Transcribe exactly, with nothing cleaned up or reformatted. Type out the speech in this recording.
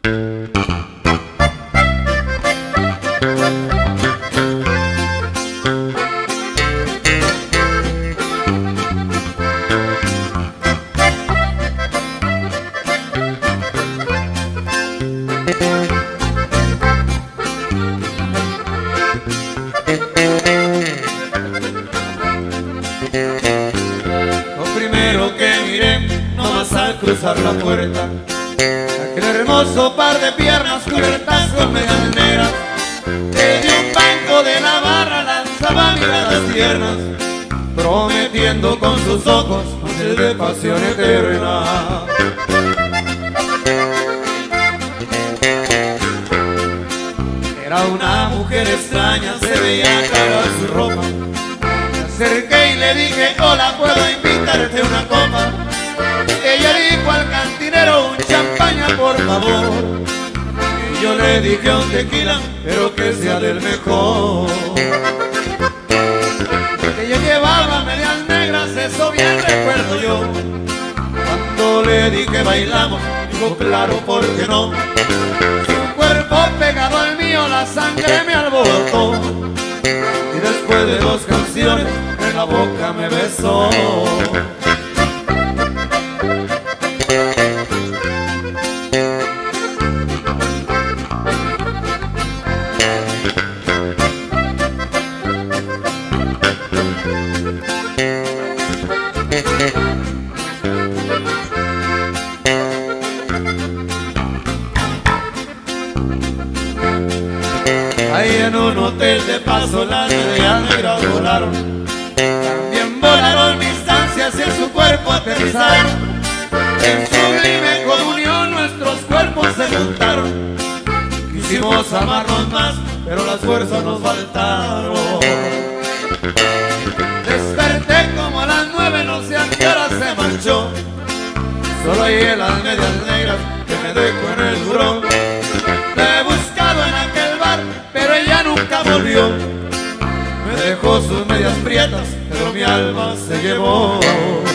Lo primero que miré, nomás al cruzar la puerta, aquel hermoso par de piernas cubiertas con medias negras, que de un banco de la barra lanzaba miradas tiernas, prometiendo con sus ojos noches de pasión eterna. Era una mujer extraña, se veía clara su ropa. Me acerqué y le dije, hola, ¿puedo invitarte una copa? Ella dijo al cantinero, un champaña por favor. Y yo le dije un tequila, pero que sea del mejor. Ella llevaba medias negras, eso bien recuerdo yo. Cuando le dije bailamos, dijo claro, ¿por qué no? Su cuerpo pegado al mío, la sangre me alborotó. Y después de dos canciones, en la boca me besó. Ahí en un hotel de paso las medias negras volaron. También volaron mis ansias y en su cuerpo aterrizaron. En sublime comunión nuestros cuerpos se juntaron. Quisimos amarnos más, pero las fuerzas nos faltaron. Desperté como a las nueve, no sé a qué hora se marchó. Solo hallé las medias negras que me dejó en el buró. La he buscado en aquel bar, pero ella nunca volvió. Me dejó sus medias prietas, pero mi alma se llevó.